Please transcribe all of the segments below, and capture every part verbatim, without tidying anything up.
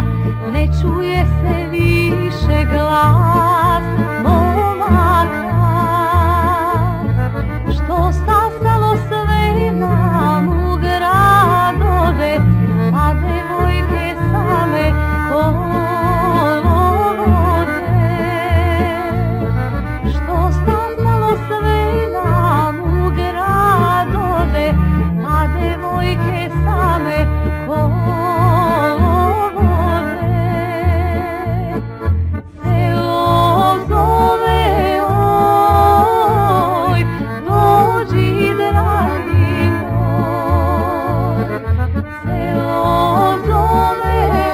ne čuje se više glas momaka. Što stasalo sve nam u gradove, a devojke same kolo vode. Što stasalo sve nam u gradove, a devojke same kolo vode. Selo zove, oj, dođi dragi moj. Selo zove,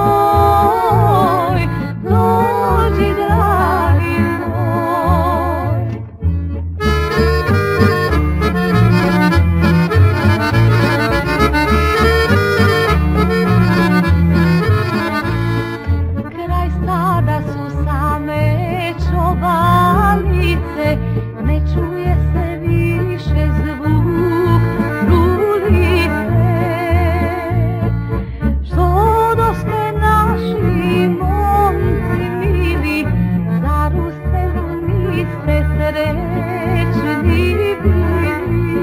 oj, dođi dragi moj. Kraj stada su same čobanice, ne čuje se više zvuk trulice. Što doste naši momci mili, zar u selu niste srećni bili?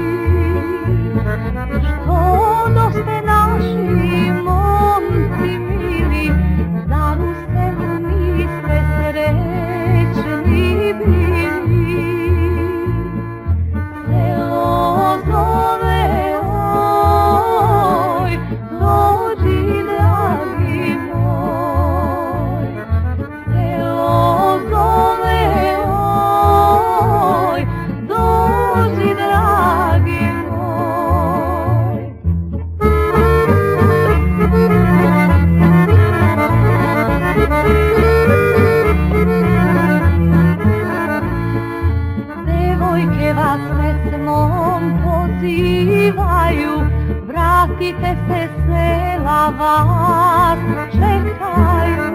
Što doste naši momci mili, zar u selu niste srećni bili? Selo zove, oj, dođi dragi moj. Selo zove, oj, dođi dragi moj. Devojke vas pesmom pozivaju, vratite se, sela vas čekaju.